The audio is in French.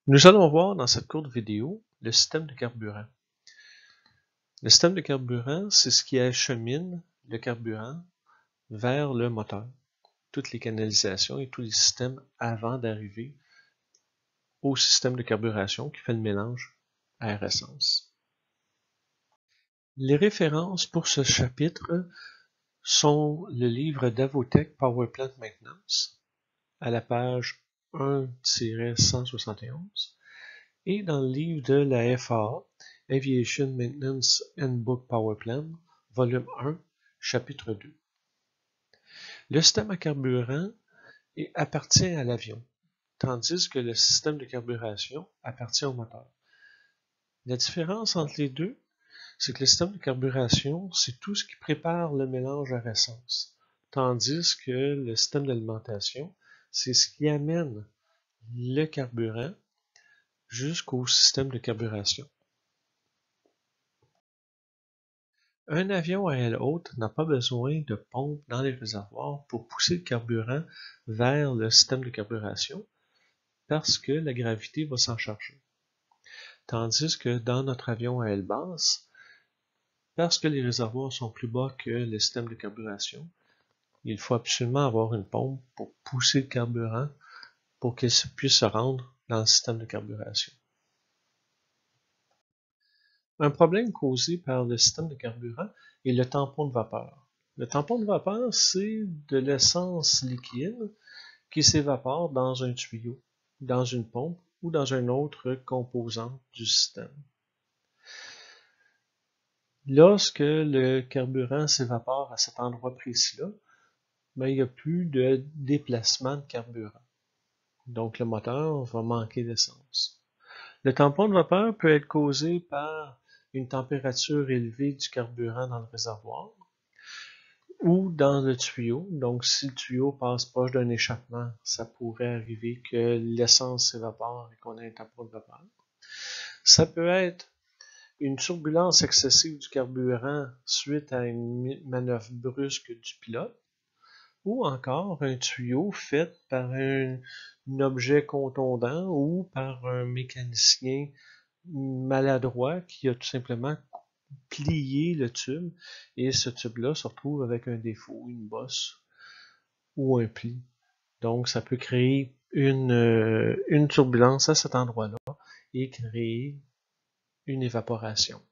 Nous allons voir dans cette courte vidéo le système de carburant. Le système de carburant, c'est ce qui achemine le carburant vers le moteur. Toutes les canalisations et tous les systèmes avant d'arriver au système de carburation qui fait le mélange air-essence. Les références pour ce chapitre sont le livre d'Avotech Power Plant Maintenance à la page 1-171 et dans le livre de la FAA, Aviation Maintenance Handbook Power Plan, volume 1, chapitre 2. Le système à carburant appartient à l'avion, tandis que le système de carburation appartient au moteur. La différence entre les deux, c'est que le système de carburation, c'est tout ce qui prépare le mélange à essence, tandis que le système d'alimentation, c'est ce qui amène le carburant jusqu'au système de carburation. Un avion à aile haute n'a pas besoin de pompe dans les réservoirs pour pousser le carburant vers le système de carburation parce que la gravité va s'en charger. Tandis que dans notre avion à aile basse, parce que les réservoirs sont plus bas que le système de carburation, il faut absolument avoir une pompe pour pousser le carburant pour qu'il puisse se rendre dans le système de carburation. Un problème causé par le système de carburant est le tampon de vapeur. Le tampon de vapeur, c'est de l'essence liquide qui s'évapore dans un tuyau, dans une pompe ou dans une autre composante du système. Lorsque le carburant s'évapore à cet endroit précis-là, il n'y a plus de déplacement de carburant. Donc le moteur va manquer d'essence. Le tampon de vapeur peut être causé par une température élevée du carburant dans le réservoir ou dans le tuyau. Donc, si le tuyau passe proche d'un échappement, ça pourrait arriver que l'essence s'évapore et qu'on ait un tampon de vapeur. Ça peut être une turbulence excessive du carburant suite à une manœuvre brusque du pilote ou encore un tuyau fait par un objet contondant ou par un mécanicien maladroit qui a tout simplement plié le tube et ce tube-là se retrouve avec un défaut, une bosse ou un pli. Donc ça peut créer une turbulence à cet endroit-là et créer une évaporation.